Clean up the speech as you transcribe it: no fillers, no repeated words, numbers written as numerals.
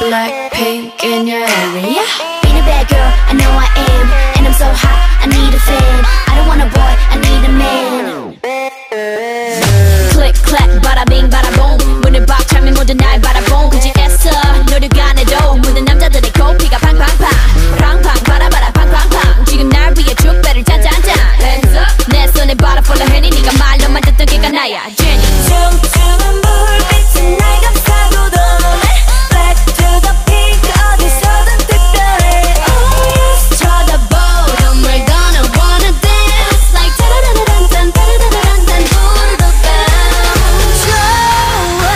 Blackpink in your area. Being a bad girl, I know I am. And I'm so hot, I need a fan. I don't want a boy, I need a man.